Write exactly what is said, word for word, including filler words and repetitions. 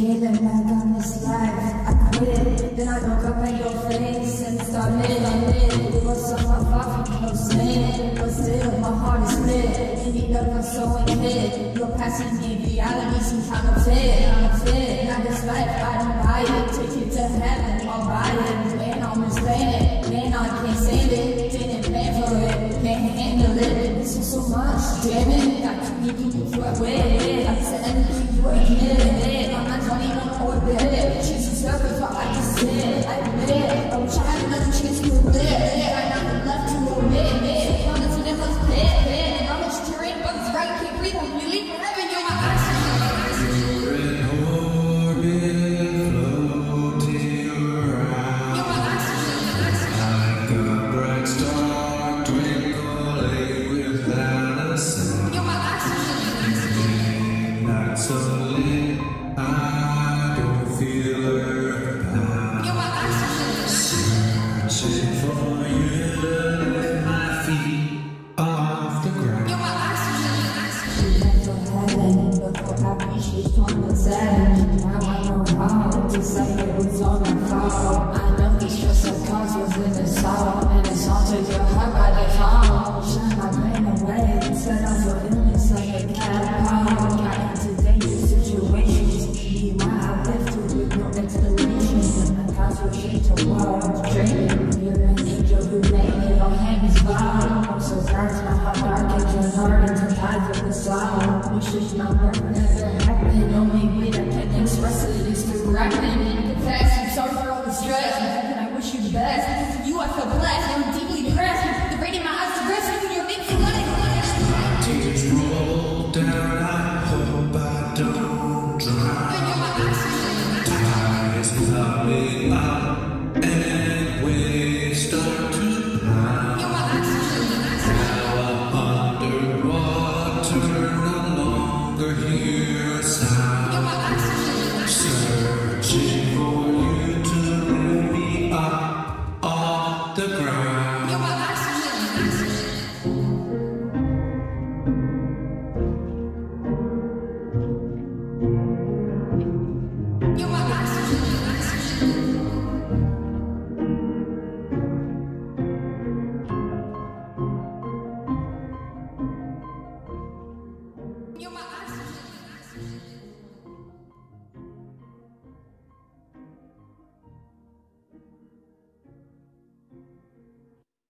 getting back on this life. I quit it, then I look up at your face and starlit. It was so far from close in, but still my heart is split. In need of a sewing kit, you're passing me reality, some counterfeit. Counterfeit, now this life I don't buy it. Take it to heaven, I'll buy it. Man, I'm explaining, man, I can't stand it. Didn't plan for it, can't handle it. This is so much, damn it. I keep making you away. I said anything you admit it. I'm not trying to orbit it. Jesus, help if I can sit. I admit it. I'm trying to let the chance to live. I never left to omit it. Promise you never split it. I'm a steering, but it's right. Can't breathe. I'm really forever. You're my oxygen. You're in orbit, floating around. You're my oxygen. Like a bright star twinkling without a sound. You're my oxygen. Not so lit. I don't feel earthbound. You're my oxygen. Searching for you to lift my feet off the ground. You're my oxygen. She went to heaven before I reached this twenty-seven. Now I know how to say it was all my fault. I know the stress of cause was in the soul, and it's haunted your heart by the fall. Shine my brain away, set off your illness like a catapult. Got into dangerous situations, be my outlift with no explanation. My cause was shaped to walls, draining. You're an angel who made it, all hands fall. I'm so dark, my heart dark, and your heart into tides of the soul. Wish this number never happened. Only way I can express it is through rapping. In the past, I'm sorry for all the stress. And I wish you the best. Because of you, I feel blessed. I'm deep